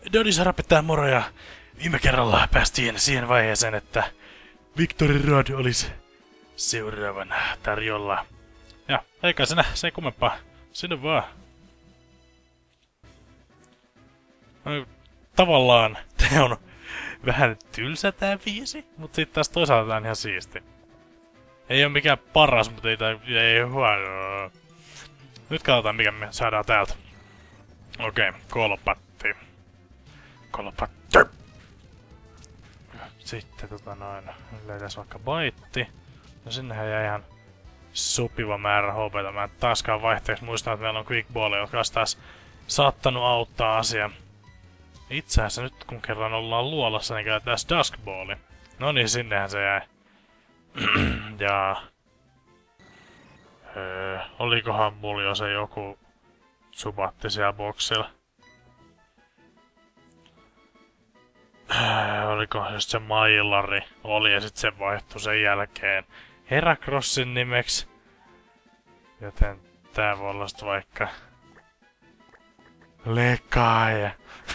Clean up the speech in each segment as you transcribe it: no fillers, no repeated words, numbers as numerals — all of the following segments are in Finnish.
Dodis rapettaa moro ja viime kerralla päästiin siihen vaiheeseen, että Victory Rod olisi seuraavana tarjolla. Ja eikä se kummempaa. Sinne vaan. Tavallaan tää on vähän tylsä tää biisi, mut sit taas toisaalta tää on ihan siisti. Ei oo mikään paras, mutta ei huono. Nyt katsotaan mikä me saadaan täältä. Okei, kolpatti. Sitten löytäis vaikka baitti. No sinnehän jäi ihan sopiva määrä HP:tä. Mä en taaskaan vaihteeksi muista, että meillä on Quick Ball, jotka olisi taas saattanut auttaa asiaa. Itse asiassa nyt kun kerran ollaan luolassa, niin käytetään Dusk Balli. No niin, sinnehän se jäi. Ja... olikohan mulla jo se joku subatti siellä boksilla? Oliko just se Mailari oli ja sit se vaihtui sen jälkeen Heracrossin nimeksi. Joten tää voi olla sit vaikka... Lekaja.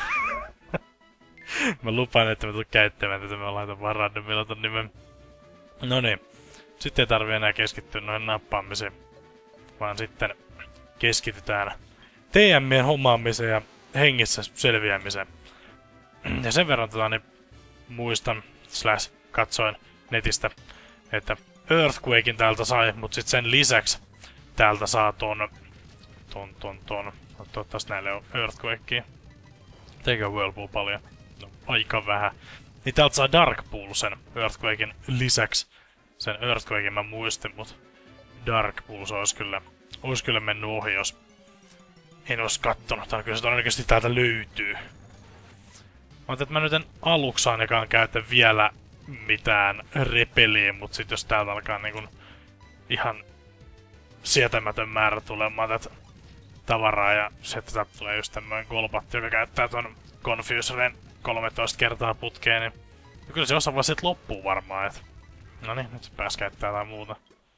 Mä lupaan, että mä tulen käyttämään tätä, mä laitan vaan randomilla ton nimen. Noniin. Sitten ei tarvii enää keskittyä noihin nappaamiseen. Vaan sitten keskitytään TM:ien hommaamiseen ja hengissä selviämiseen. Ja sen verran niin muistan / katsoin netistä, että Earthquakein täältä sai, mut sit sen lisäksi täältä saa ton. Toivottavasti näille on Earthquakea. Teikö Whirlpool paljon? No, aika vähän. Niin täältä saa Darkpool sen Earthquakein lisäksi. Sen Earthquakein mä muistin, mut Darkpool se ois kyllä mennyt ohi, jos en ois kattonut. Tai kyllä se todennäköisesti täältä löytyy. Mä ajattelin, että mä nyt en aluksi ainakaan käytä vielä mitään repeliä, mut sit jos täältä alkaa niinkun ihan sietämätön määrä tulemaan tätä tavaraa ja sitten täältä tulee just tämmönen kolpatti, joka käyttää ton Confuserin 13 kertaa putkeen, niin kyllä se osa vaan sit loppuu varmaan, et... Noniin, nyt se pääs käyttää jotain muuta.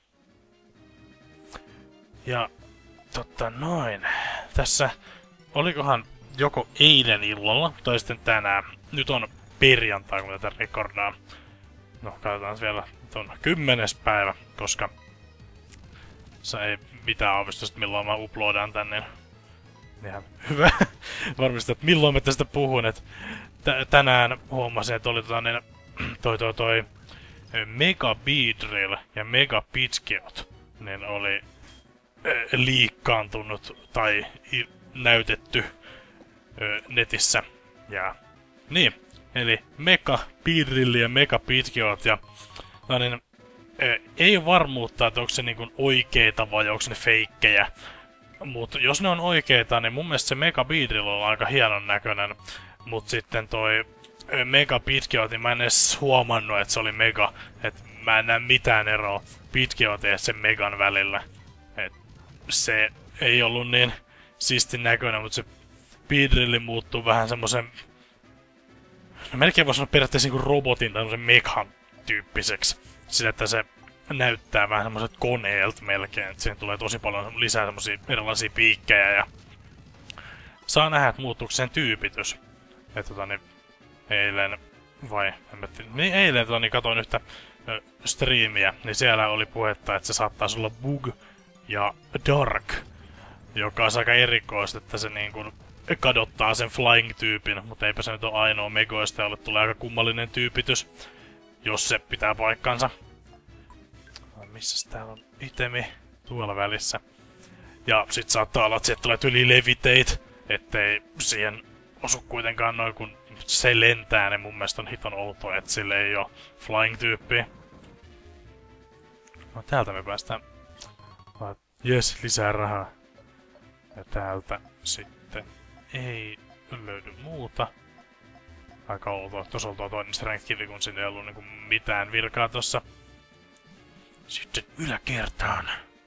Ja... noin. Tässä... Olikohan joko eilen illalla, tai sitten tänään. Nyt on perjantai, kun tätä rekordaa. No, katsotaan vielä. Nyt on 10. päivä, koska... Se ei mitään aavistusta, milloin mä uploadaan tänne. Niin ihan hyvä varmistaa, että milloin mä tästä puhun. Et tänään huomasin, että oli toi Mega Beedrill ja Mega Pidgeot. Niin oli liikkaantunut tai näytetty netissä. Ja niin, eli Mega Beedrill ja Mega Pidgeot ja niin, ei ole varmuutta, että onko se niinku oikeeta vai onko ne feikkejä. Mut jos ne on oikeeta, niin mun mielestä se Mega Beedrill on aika hienon näköinen. Mut sitten toi Mega Pidgeot, niin mä en edes huomannut, että se oli Mega. Et mä en näe mitään eroa Pidgeot ja sen Megan välillä. Et se ei ollut niin siistin näköinen, mut se Beedrill muuttuu vähän semmosen... No melkein voi sanoa periaatteessa niinku robotin tai semmosen Megan tyyppiseksi. Sillä, että se näyttää vähän semmoset koneelta melkein, että siihen tulee tosi paljon lisää semmosia erilaisia piikkejä ja... Saa nähdä, että muuttuuko sen tyypitys. Että niin eilen... Vai... Niin eilen niin katoin yhtä striimiä, niin siellä oli puhetta, että se saattaisi olla Bug ja Dark. Joka on aika erikoista, että se niinku kadottaa sen Flying-tyypin, mutta eipä se nyt ole ainoa megoista, jolle tulee aika kummallinen tyypitys. Jos se pitää paikkansa. Missäs täällä on itemi? Tuolla välissä. Ja sit saattaa olla, että sieltä tulee yli Levitate, ettei siihen osu kuitenkaan noin, kun se lentää, niin mun mielestä on hiton outoa, että sille ei oo Flying-tyyppiä. No täältä me päästään. Jes, lisää rahaa. Ja täältä sitten ei löydy muuta. Aika outoa, tuossa on tuo toinen strength-kivi, kun siinä ei ollut niinku mitään virkaa tossa. Sitten yläkertaan.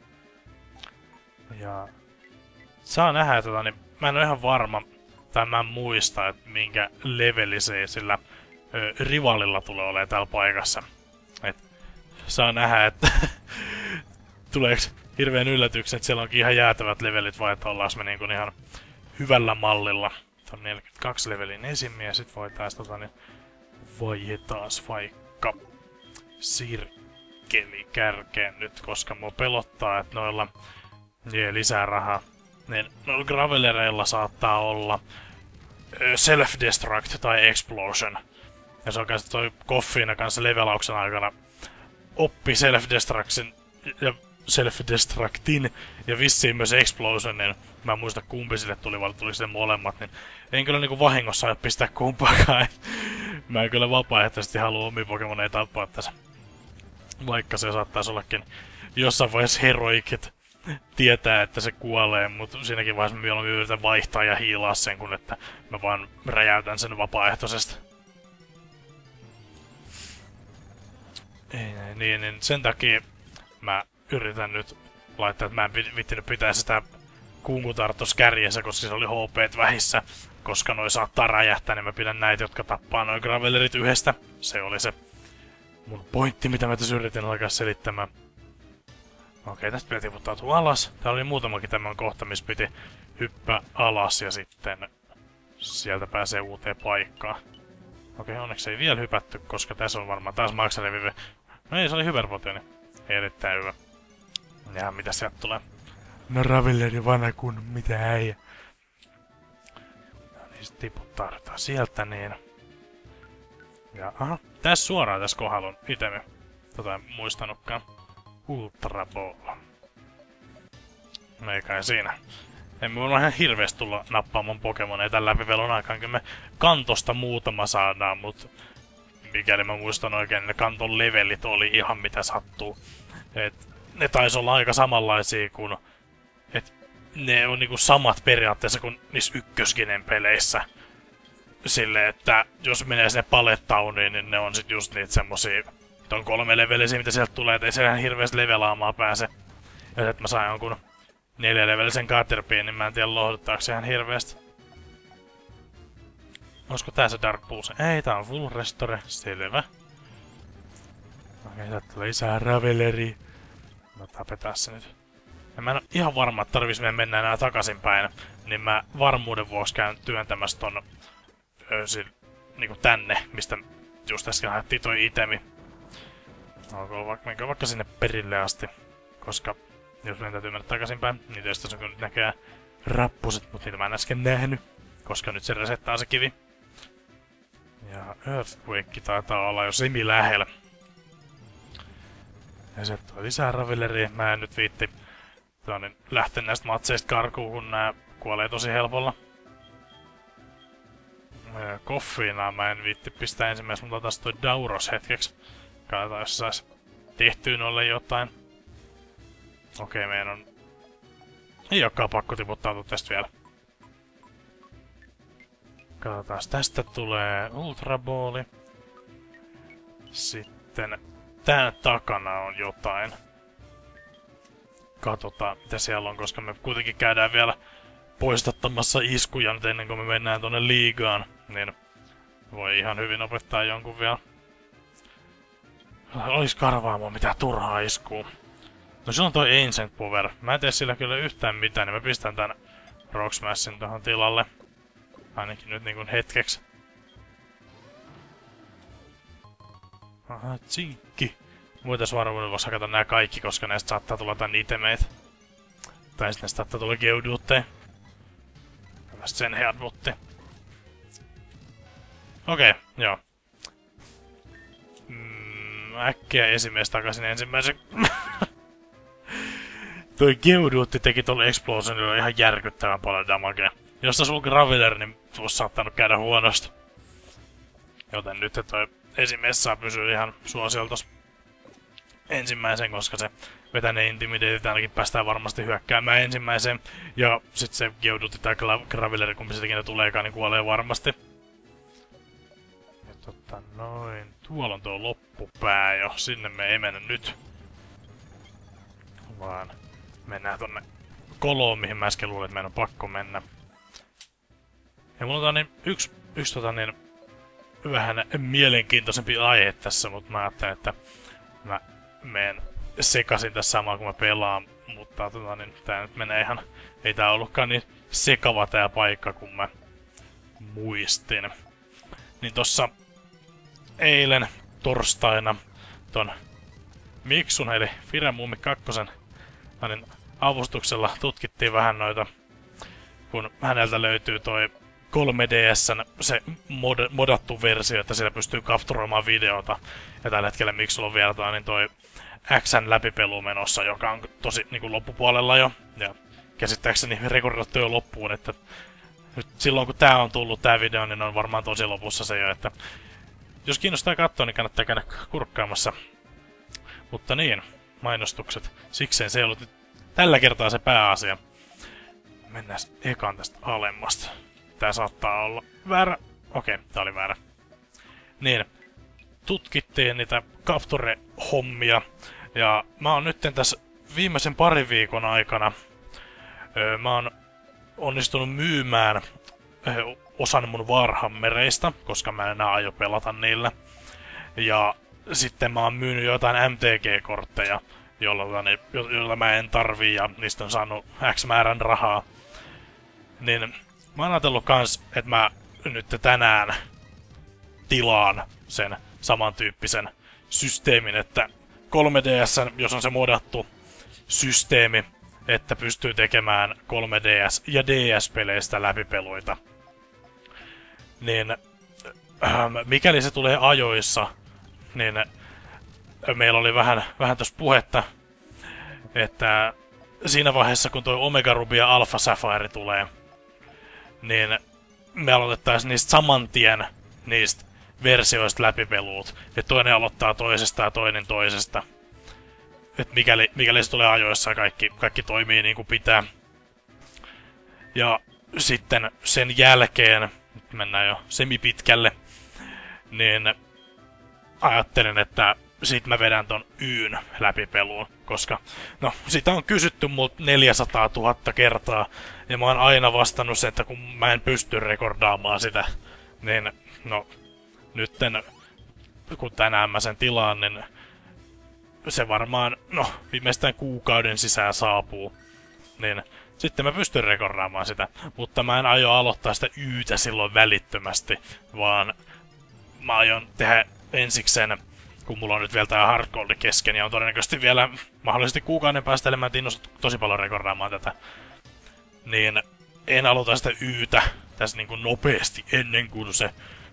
Ja... Saa nähdä, että niin mä en oo ihan varma, tai mä en muista, että minkä leveli se sillä rivalilla tulee olemaan täällä paikassa. Et saa nähdä, että tuleeks hirveen yllätyksen, että siellä onkin ihan jäätävät levelit, vai että ollaanko me niinku ihan hyvällä mallilla ton 42 levelin esimies, ja sit voitais niin vaihetaas vaikka sirkkelikärkeen nyt, koska mua pelottaa, että noilla lisää rahaa. Niin noilla gravelereilla saattaa olla self-destruct tai explosion. Ja se on kanssa toi Koffiina kanssa levelauksen aikana oppi self-destructin ja self-destructin ja vissiin myös explosionin. Mä en muista kumpi sille tuli, vaan tuli sitten molemmat, niin en kyllä niinku vahingossa aio pistää kumpaakaan. Mä en kyllä vapaaehtoisesti halua omia Pokemoneja tappaa tässä. Vaikka se saattaisi ollakin jossain vaiheessa heroikit tietää, että se kuolee, mutta siinäkin vaiheessa mä mieluummin yritän vaihtaa ja hiilaa sen, kun että mä vaan räjäytän sen vapaaehtoisesti. Niin sen takia mä yritän nyt laittaa, että mä en vittinyt pitää sitä kunkutartos kärjessä, koska se oli HP:t vähissä. Koska noi saattaa räjähtää, niin mä pidän näitä, jotka tappaa noin gravelerit yhdestä. Se oli se mun pointti, mitä mä tässä yritin alkaa selittämään. Okei, tästä pitää tiputtautua alas. Täällä oli muutamakin tämän kohta, missä piti hyppää alas ja sitten sieltä pääsee uuteen paikkaan. Okei, onneksi ei vielä hypätty, koska tässä on varmaan taas maksalevive. No ei, se oli hyperpotioni. Erittäin hyvä. Ja mitä sieltä tulee? No ravelleri vanha kun mitä äijä. No niin, sit tiputtaudutaan sieltä niin. Ja aha, tässä suoraan tässä kohdalla on itemi. Tota en muistanutkaan. Ultra Ball. No ei kai siinä. Emme voi ihan hirveästi tulla nappaamaan Pokemoneja tällä läpivelon aikaan. Kyllä me kantosta muutama saadaan, mut mikäli mä muistan oikein, ne kanton levelit oli ihan mitä sattuu. Et ne taisi olla aika samanlaisia kuin... Et ne on niinku samat periaatteessa kuin niissä ykkösgenen peleissä. Silleen, että jos menee sinne Pallet-Towniin, niin ne on sit just niitä semmosia... on 3 levelisiä, mitä sieltä tulee, et ei se ihan hirveästi levelaamaan pääse. Ja sit mä sain jonkun 4-levelisen Caterpiin, niin mä en tiedä lohduttaako se ihan hirveästi. Olisiko tää se Dark Pulse? Ei, tää on Full Restore, selvä. Okei, täältä tulee lisää Raveleri. Mä tapetaan se nyt. Ja mä en oo ihan varma, että tarvis mennä enää takaisinpäin. Niin mä varmuuden vuoksi käyn työntämässä ton... niinku tänne, mistä just äsken haettiin toi itemi. Menkö vaikka sinne perille asti, koska jos meidän täytyy mennä takaisinpäin, niin tietysti on kyllä nyt näköjään rappuset, mutta niitä mä en äsken nähnyt, koska nyt se resettaa se kivi. Ja Earthquake taitaa olla jo semi lähellä. Ja sieltä tulee lisää Raveleria, mä en nyt viitti lähteä näistä matseista karkuun, kun nää kuolee tosi helpolla. Koffiinaa mä en viitti pistää ensimmäisenä, mutta taas toi Dauros hetkeksi. Katsotaan, jos sais tehtyä noille jotain. Okei, meidän on... Ei olekaan pakko tiputtautua tästä vielä. Katsotaan, tästä tulee Ultra Balli. Sitten tän takana on jotain. Katsotaan, mitä siellä on, koska me kuitenkin käydään vielä poistattamassa iskuja nyt ennen kuin me mennään tonne liigaan. Niin voi ihan hyvin opettaa jonkun vielä. Olis karvaamaan mitään turhaa iskuu. No silloin toi Ancient Power. Mä en tee sillä kyllä yhtään mitään, niin mä pistän tän Rock Smashin tohon tilalle. Ainakin nyt niinkun hetkeksi. Aha, tsinkki. Muitais varmuuden voisi hakata nää kaikki, koska näistä saattaa tulla tän itemeitä. Tai sitten näistä saattaa tulla Geoduutteja. Tällaista sen headbotti. Okei, joo. Äkkiä esimies takaisin ensimmäisen. Toi Geoduutti teki tolle Explosionilla ihan järkyttävän paljon damagea. Jos tässä on Graveler, niin olisi saattanut käydä huonosti. Joten nyt toi esimies saa pysyä ihan suosioltos ensimmäisen, koska se vetäneen Intimidated ainakin päästään varmasti hyökkäämään ensimmäiseen. Ja sit se Geoduutti tai Graveler, kumpi sitäkin tuleekaan, niin kuolee varmasti. Ja noin. Tuolla on tuo loppupää jo. Sinne me ei mennä nyt. Vaan mennään tonne koloon, mihin mä äsken luulin, että meidän on pakko mennä. Ja mulla on yksi vähän mielenkiintoisempi aihe tässä, mutta mä ajattelin, että mä menen sekasin tässä samalla kun mä pelaan. Mutta tää nyt menee ihan... Ei tää ollutkaan niin sekava tää paikka, kun mä muistin. Niin tossa eilen torstaina ton Miksun eli Firemummi 2 niin avustuksella tutkittiin vähän noita, kun häneltä löytyy toi 3DS:n se modattu versio, että siellä pystyy kapturoimaan videota. Ja tällä hetkellä Miksulla on vielä toi Xn läpipelu menossa, joka on tosi niinku loppupuolella jo. Ja käsittääkseni rekordattu jo loppuun, että nyt silloin kun tää on tullut tää video, niin on varmaan tosi lopussa se jo, että jos kiinnostaa katsoa, niin kannattaa käydä kurkkaamassa. Mutta niin, mainostukset. Sikseen se ei ollut nyt tällä kertaa se pääasia. Mennään ekaan tästä alemmasta. Tää saattaa olla väärä. Okei, tää oli väärä. Niin, tutkittiin niitä Capture-hommia. Ja mä oon nytten tässä viimeisen parin viikon aikana mä oon onnistunut myymään osan mun Warhammereista, koska mä en enää aio pelata niillä. Ja sitten mä oon myynyt jotain MTG-kortteja, joilla mä en tarvii ja niistä on saanut X määrän rahaa. Niin mä oon ajatellut kans, että mä nyt tänään tilaan sen samantyyppisen systeemin, että 3DS, jos on se modattu systeemi, että pystyy tekemään 3DS- ja DS-peleistä läpipeluita. Niin mikäli se tulee ajoissa, niin meillä oli vähän tuossa puhetta, että siinä vaiheessa kun toi Omega Ruby ja Alpha Sapphire tulee, niin me aloitettaisiin niistä saman tien niistä versioista läpipeluut. Että toinen aloittaa toisesta ja toinen toisesta. Että mikäli se tulee ajoissa ja kaikki toimii niin kuin pitää. Ja sitten sen jälkeen, nyt mennään jo semipitkälle, niin ajattelin, että sit mä vedän ton Yn läpipeluun, koska no, sitä on kysytty mut 400 000 kertaa, ja mä oon aina vastannut sen, että kun mä en pysty rekordaamaan sitä, niin no, nytten kun tänään mä sen tilaan, niin se varmaan, no, viimeistään kuukauden sisään saapuu, niin sitten mä pystyn rekordaamaan sitä, mutta mä en aio aloittaa sitä Ytä silloin välittömästi, vaan mä aion tehdä ensiksen, kun mulla on nyt vielä tää hardcore kesken ja on todennäköisesti vielä mahdollisesti kuukauden päästä, eli mä innostunut tosi paljon rekordaamaan tätä, niin en aloita sitä Ytä tässä niinku nopeasti ennen kuin se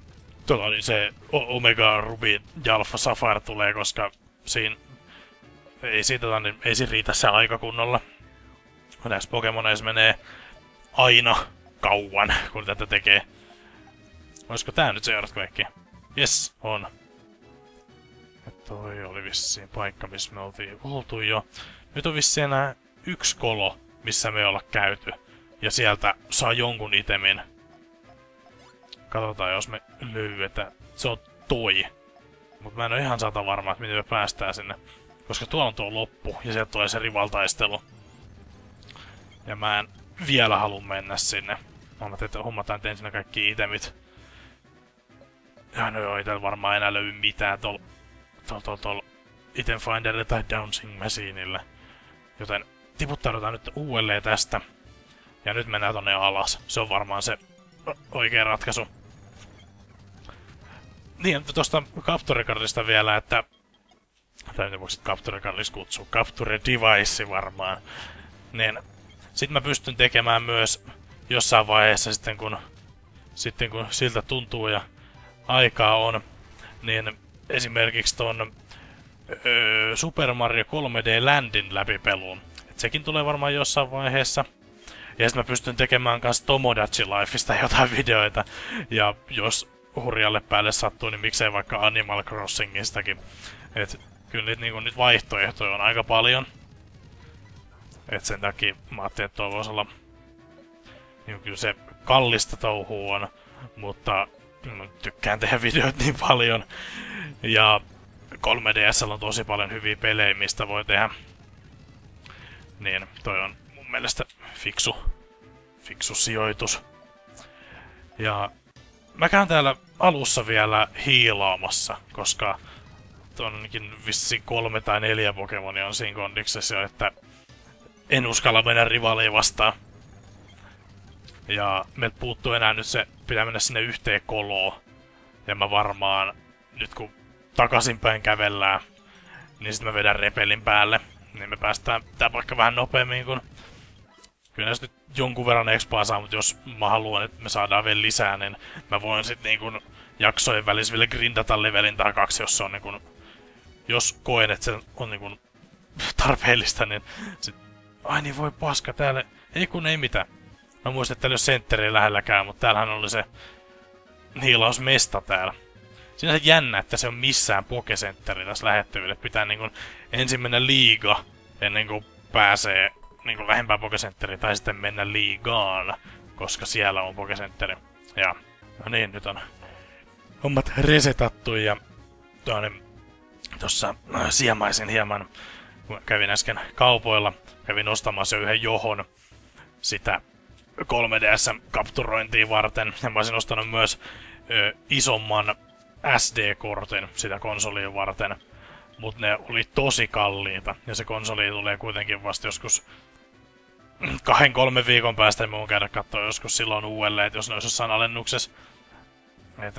Omega Ruby ja Alpha Sapphire tulee, koska siinä ei siinä riitä se aika kunnolla. Näissä Pokemoneissa menee aina kauan, kun tätä tekee. Olisiko tää nyt se Earthquake? Jes, on. Ja toi oli vissiin paikka, missä me oltiin oltu jo. Nyt on vissiin enää yksi kolo, missä me ei olla käyty. Ja sieltä saa jonkun itemin. Katsotaan, jos me löydetään. Se on toi. Mut mä en oo ihan varma, että miten me päästään sinne. Koska tuolla on tuo loppu, ja sieltä tulee se rivaltaistelu. Ja mä en vielä halua mennä sinne. Mä ajattelin, että hommataan ensin kaikki itemit. Ja no joo, itellä varmaan enää löydy mitään tuolla Item Finderille tai Downsing Machineille. Joten tiputtaudutaan nyt uudelleen tästä. Ja nyt mennään tonne alas. Se on varmaan se oikea ratkaisu. Niin, tuosta Capture Cardista vielä, että tai mitä voisit Capture Cardista kutsua? Capture Device varmaan. Niin sit mä pystyn tekemään myös jossain vaiheessa sitten kun siltä tuntuu ja aikaa on, niin esimerkiksi ton Super Mario 3D Landin läpipeluun. Et sekin tulee varmaan jossain vaiheessa. Ja sit mä pystyn tekemään kans Tomodachi Lifeista jotain videoita. Ja jos hurjalle päälle sattuu, niin miksei vaikka Animal Crossingistakin. Et kyllä nyt vaihtoehtoja on aika paljon. Et sen takia mä ajattelin, että toi voisi olla niin kyllä se kallista touhua on, mutta tykkään tehdä videoita niin paljon. Ja 3DS:llä on tosi paljon hyviä pelejä, mistä voi tehdä. Niin toi on mun mielestä fiksu sijoitus. Ja mä käyn täällä alussa vielä hiilaamassa, koska tonnekin vissiin 3 tai 4 Pokemonia on siinä kondiksessa, että en uskalla mennä rivaaliin vastaan. Ja meiltä puuttuu enää nyt se pitää mennä sinne yhteen koloon. Ja mä varmaan, nyt kun takaisinpäin kävellään, niin sitten mä vedän repelin päälle. Niin me päästään tää paikka vähän nopeammin, kun... Kyllä näistä nyt jonkun verran expaa saa, mutta jos mä haluan, että me saadaan vielä lisää, niin mä voin sit niinkun jaksojen välissä vielä grindata levelin tai 2, jos se on niinkun... Jos koen, että se on niinkun tarpeellista, niin sit... Ai niin voi paska täällä... Ei kun ei mitään. Mä muistan, että täällä ei ole sentteriä lähelläkään, mutta täällähän oli se... Hiilausmesta täällä. Siinä on jännä, että se on missään Pokecentteri tässä lähettäville. Pitää niinkun ensin mennä liiga, ennen kuin pääsee niinkun lähempään Pokecentteriin, tai sitten mennä liigaan, koska siellä on Pokecentteri. Ja, no niin, nyt on hommat resetattu ja tossa siemaisin hieman, kun kävin äsken kaupoilla, kävin ostamassa jo yhden johon sitä 3DS-kapturointia varten, ja mä olisin ostanut myös isomman SD-kortin sitä konsolia varten, mutta ne oli tosi kalliita, ja se konsoli tulee kuitenkin vasta joskus 2-3 viikon päästä, niin mä voin käydä katsoa joskus silloin uudelleen, että jos ne olisi jossain alennuksessa. Et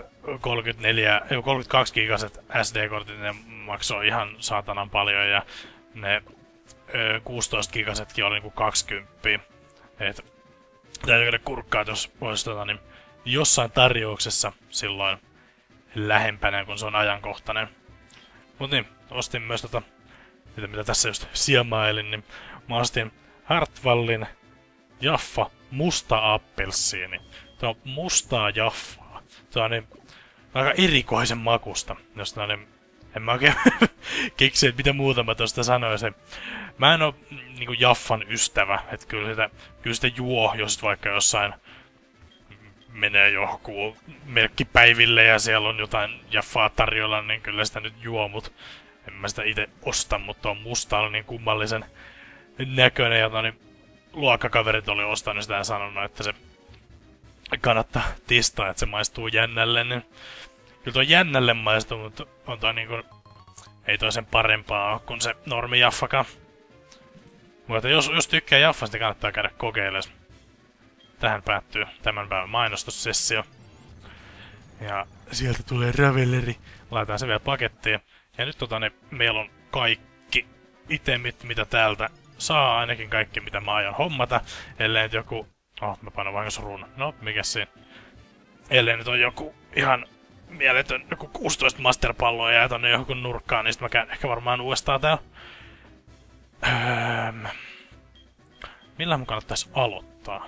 32 gigaset SD-kortit, ne maksoi ihan saatanan paljon, ja ne 16 gigasetkin oli niinku 20. Et täytyy käydä kurkkaa, että jos olisi niin jossain tarjouksessa silloin lähempänä, kun se on ajankohtainen. Mut niin, ostin myös mitä tässä just siemailin, niin mä ostin Hartwallin Jaffa musta appelsiini. Tuo on mustaa jaffaa. Se on niin aika erikoisen makusta, jos niin, en mä oikein keksi, että mitä muuta mä tosta sanoisin. Mä en oo niinku Jaffan ystävä, että kyllä sitä juo, jos vaikka jossain menee johonkin merkkipäiville ja siellä on jotain Jaffaa tarjolla, niin kyllä sitä nyt juo, mut en mä sitä itse osta, mutta on musta on niin kummallisen näköinen, ja niin luokkakaverit oli ostanut sitä ja sanonut, että se kannattaa tistaa, että se maistuu jännälle, niin kyllä tuo jännälle maistuu, mutta on toi niinku, ei toi sen parempaa kuin se normi Jaffakaan. Mutta jos tykkää Jaffasta, niin kannattaa käydä kokeilemaan. Tähän päättyy tämän päivän mainostussessio. Ja sieltä tulee Ravelleri. Laitetaan se vielä pakettiin. Ja nyt meillä on kaikki itemit, mitä täältä saa. Ainakin kaikki, mitä mä aion hommata. Ellei nyt joku... mä panon vahingossa ruuna. No, mikä siinä? Ellei nyt on joku ihan mieletön, joku 16 masterpalloa jää tonne johonkin nurkkaan, niin sit mä käyn ehkä varmaan uudestaan täällä. Millä mun kannattais aloittaa?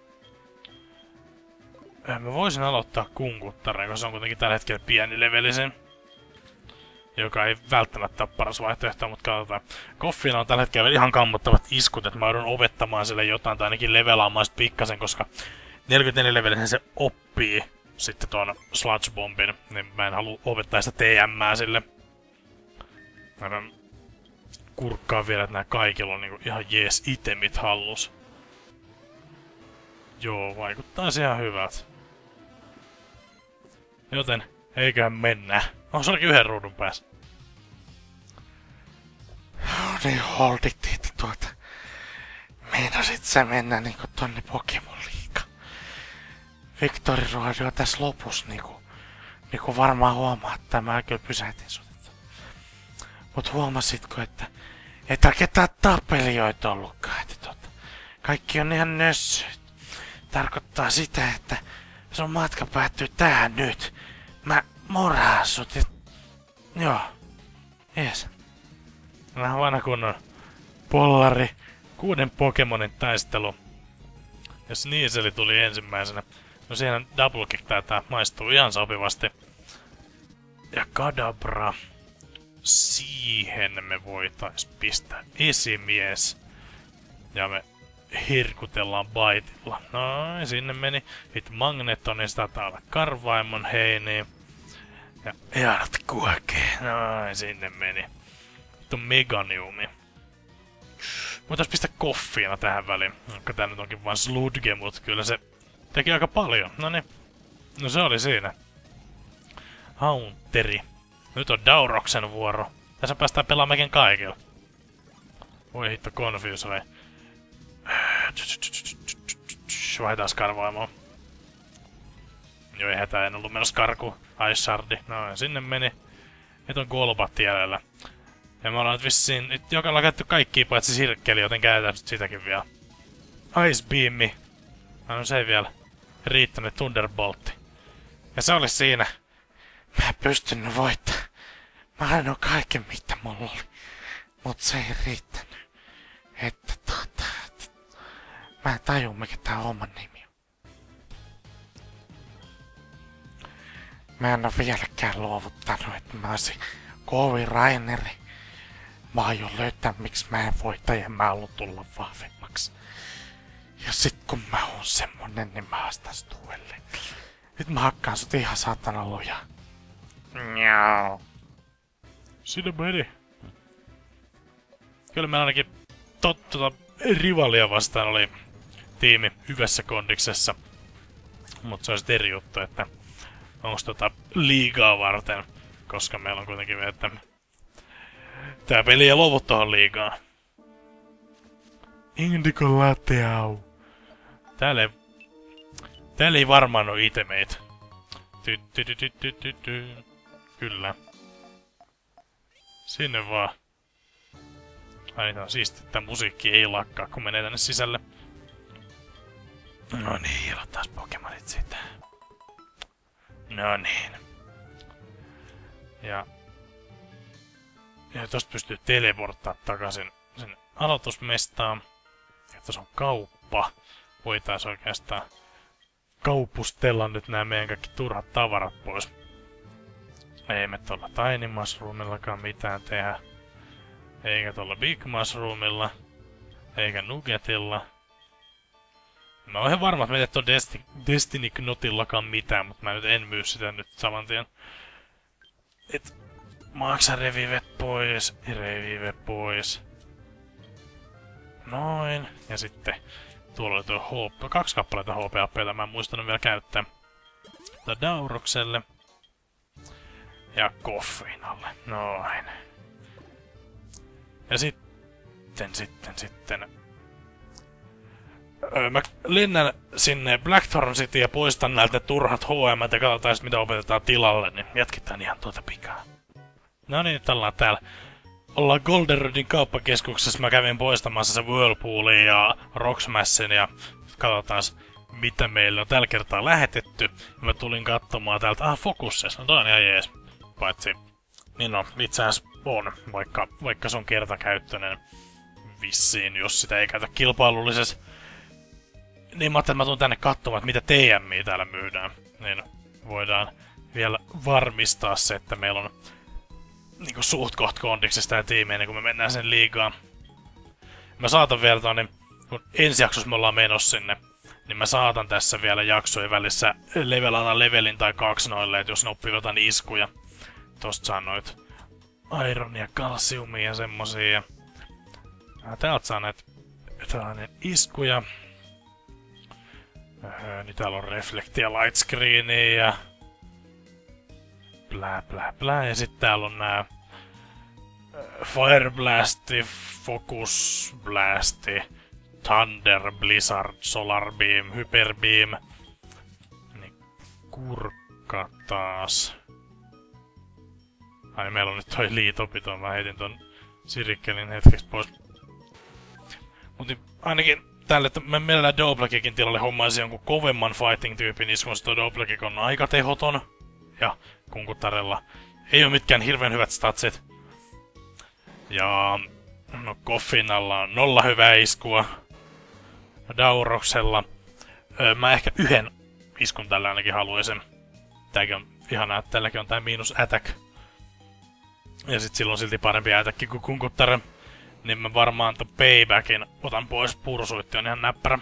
Mä voisin aloittaa kunkuttaren, koska se on kuitenkin tällä hetkellä pieni levelisen. Joka ei välttämättä ole paras vaihtoehto, mutta katsotaan. Koffilla on tällä hetkellä ihan kammottavat iskut, että mä joudun opettamaan sille jotain tai ainakin levelaamaan sit pikkasen, koska 44 levelisen se oppii sitten tuon Sludge Bombin, niin mä en halua opettaa sitä TM:ää sille. Mä kurkkaan vielä, että nää kaikilla on niinku ihan jees itemit hallus. Joo, vaikuttaa ihan hyvältä. Joten, eiköhän mennä. Se olikin yhden ruudun päässä. Niin holdittiin, että meinasit sä mennä niinku tonne Pokemon Liigaan. Victory Road on tässä lopussa niinku varmaan huomaa, että mä kyllä pysähtin sut. Mut huomasitko, että ei täällä ketään tappelijoita ollutkaan, että kaikki on ihan nössöt. Tarkoittaa sitä, että sun matka päättyy tähän nyt. Mä moraan sut, joo. Jees. Vähän vanha kunnon pollari. 6 Pokemonin taistelu. Ja Sneaseli tuli ensimmäisenä. No siihen Double Kick taitaa maistuu ihan sopivasti. Ja Kadabra. Siihen me voitais pistää esimies. Ja me hirkutellaan Baitilla. Noin, sinne meni. Sitten Magnetonista taitaa olla Karvaimon heiniä. Ja Earat kuokee. Noin, sinne meni. Nyt on Meganiumi. Voitais pistää Koffiina tähän väliin. Vaikka tää nyt onkin vaan Sludge, mut kyllä se teki aika paljon. Noniin. No se oli siinä. Haunteri. Nyt on Dauroksen vuoro. Tässä päästään pelaamaan kaikilla. Voi hitto, Confuse. Vaihdetaan Karvaimoon. Jo ei hätää, en ollut menossa karkuun. Aishardi. No ja sinne meni. Nyt on Golbat jäljellä. Ja me ollaan nyt vissiin... Nyt jokailla käytetty kaikkia paitsi sirkkeli, joten käytetään sitäkin vielä. Ice Beami. No se ei vielä riittänyt. Thunderboltti. Ja se oli siinä. Mä en pystynyt voittamaan. Mä annoin kaiken mitä mulla oli. Mut se ei riittänyt. Että mä en tajua mikä tää oman nimi on. Mä en oo vieläkään luovuttanut, että mä oisin kovin Raineri. Mä aion löytää miksi mä en voita ja mä haluan tulla vahvemmaksi. Ja sit kun mä oon semmonen, niin mä haastan sut uudelleen. Nyt mä hakkaan sut ihan saatana lujaa. Njau. Siinä meni. Kyllä meillä ainakin rivalia vastaan oli tiimi hyvässä kondiksessa. Mut se on sit eri juttu, että onks liigaa varten. Koska meillä on kuitenkin vielä, että tää peli ei luovu tohon liigaan. Indigo Lateau. Täällä ei varmaan oo itemeitä. Kyllä. Sinne vaan. Ai no siisti, että musiikki ei lakkaa, kun menee tänne sisälle. No niin, taas Pokemonit siitä. No niin. Ja tosta pystyy teleporttaa takaisin sen aloitusmestaan. Ja tossa on kauppa. Voitais oikeastaan kaupustella nyt nämä meidän kaikki turhat tavarat pois. Ei me tuolla Tiny Mushroomillakaan mitään tehdä. Eikä tuolla Big Mushroomilla. Eikä Nuggetilla. Mä oon ihan varma, että me ei tuolla Destiny Knotillakaan mitään, mutta mä nyt en myy sitä nyt saman tien. Et maksa revivet pois, revive pois. Noin. Ja sitten tuolla oli tuo HP, 2 kappaleita HP-appeita, mä en muistanut vielä käyttää. Tää Daurokselle. Ja Koffinalle. Noin. Ja sitten... mä lennän sinne Blackthorn City ja poistan näiltä turhat HM ja katsotaan mitä opetetaan tilalle, niin jatketaan ihan tuota pikaa. No niin, nyt ollaan täällä. Ollaan Goldenrodin kauppakeskuksessa, mä kävin poistamassa se Whirlpoolin ja Rocksmashin ja katsotaan mitä meille on tällä kertaa lähetetty. Mä tulin katsomaan täältä, Focusses, no toi on ihan jees. Paitsi, niin no, itse asiassa on, vaikka se on kertakäyttöinen vissiin, jos sitä ei käytä kilpailullisessa. Niin mä ajattelin, että mä tuun tänne katsomaan, että mitä TM:iä täällä myydään. Niin voidaan vielä varmistaa se, että meillä on niinku suht koht kondiksesta ja tiimiä ennen kuin me mennään sen liigaan. Mä saatan vielä tonne, kun ensi jaksossa me ollaan menossa sinne, niin mä saatan tässä vielä jaksojen välissä levelata levelin tai 2 noille, että jos ne oppii jotain iskuja. Tosta saa noit ironia, kalsiumia ja semmosia. Täältä saa näitä iskuja. Niin täällä on reflektiä, lightscreenia ja blää. Ja sit täällä on nää Fire Blasti, Focus Blasti, Thunder, Blizzard, Solar Beam, Hyper Beam. Niin kurkka taas. Ai meillä on nyt toi liitopito, mä heitin ton sirikkelin hetkeksi pois. Mut niin ainakin tälle, että mä mielellään Doblakikin tilalle hommaisin jonkun kovemman fighting-tyypin, niin kun tuo Doblakik on aika tehoton. Ja Kunkutarella ei oo mitkään hirveän hyvät statsit. Ja no Koffinalla on 0 hyvää iskua. Dauroksella mä ehkä 1 iskun tällä ainakin haluaisin. Tääkin on ihanaa, että tälläkin on tää miinus attack. Ja sit silloin silti parempi attack kuin Kunkuttaren. Niin mä varmaan ton paybackin otan pois, pursuitti on ihan näppärä.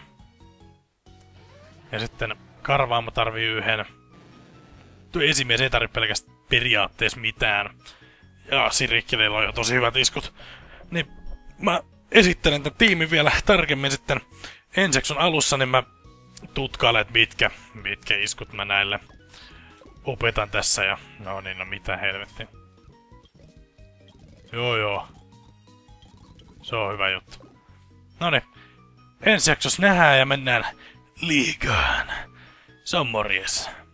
Ja sitten Karvaamo tarvii 1. Tuo esimies ei tarvitse pelkästään periaatteessa mitään. Ja Sirikkeleillä on jo tosi hyvät iskut. Niin mä esittelen tän tiimin vielä tarkemmin sitten ensi jakson alussa, niin mä tutkailen, että mitkä iskut mä näille opetan tässä. Ja no niin, no mitä helvettiä. Joo. Se on hyvä juttu. Noniin. Ensi jaksossa nähdään ja mennään liigaan. Se on morjes.